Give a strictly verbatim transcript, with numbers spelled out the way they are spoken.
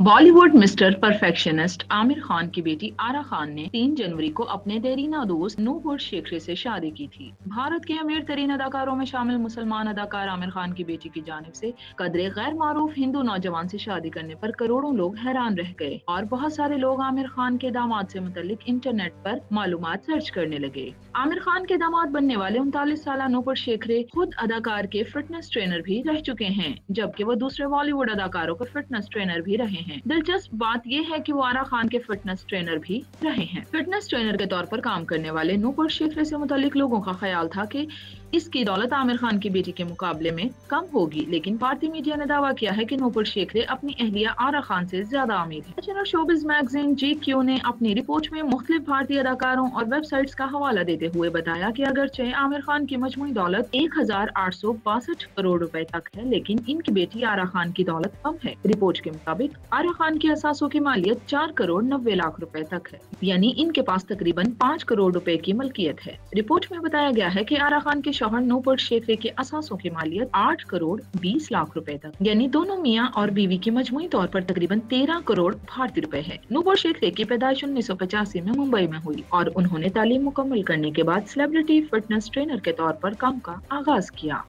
Bollywood mister perfectionist Aamir Khan की बेटी आरा खान ने तीन जनवरी को अपने देरीना दोस्त नूपुर शेखरे से शादी की थी। भारत के अमीर तरीन अदाकारों में शामिल मुसलमान अदाकार आमिर खान की बेटी की जानिब से कदरे गैर मारूफ हिंदू नौजवान से शादी करने पर करोड़ों लोग हैरान रह गए और बहुत सारे लोग आमिर खान के दामाद से मुतल्लिक इंटरनेट पर मालूमात सर्च करने लगे। आमिर खान के दामाद बनने वाले उनतालीस साल नूपुर शेखरे खुद अदाकार के फिटनेस ट्रेनर भी रह चुके हैं, जबकि वो दूसरे बॉलीवुड अदाकारों के फिटनेस ट्रेनर भी रहे हैं। दिलचस्प बात यह है कि वो आरा खान के फिटनेस ट्रेनर भी रहे हैं। फिटनेस ट्रेनर के तौर पर काम करने वाले नूपुर शेखरे से मुतालिक लोगों का ख्याल था कि इसकी दौलत आमिर खान की बेटी के मुकाबले में कम होगी, लेकिन भारतीय मीडिया ने दावा किया है कि नूपुर शेखरे अपनी अहलिया आरा खान से ज्यादा अमीर है। Channel showbiz magazine G Q ने अपनी रिपोर्ट में मुख्तलिफ भारतीय अदाकारों और वेबसाइट्स का हवाला देते हुए बताया कि अगरचे आमिर खान की मजमूई दौलत एक हजार आठ सौ बासठ करोड़ रुपए तक है, लेकिन इनकी बेटी आरा खान की दौलत कम है। रिपोर्ट के मुताबिक आरा खान की असासों की मालियत चार करोड़ नब्बे लाख रुपए तक है, यानी इनके पास तकरीबन पाँच करोड़ रुपए की मलकियत है। रिपोर्ट में बताया गया है कि आरा खान के शौहर नूपुर शेखरे के असासों की मालियत आठ करोड़ बीस लाख रुपए तक, यानी दोनों मियां और बीवी की मजमूई तौर पर तकरीबन तेरह करोड़ भारतीय रुपए है। नूपुर शेखरे की पैदाइश उन्नीस सौ पचासी में मुंबई में हुई और उन्होंने तालीम मुकम्मल करने के बाद सेलिब्रिटी फिटनेस ट्रेनर के तौर पर काम का आगाज किया।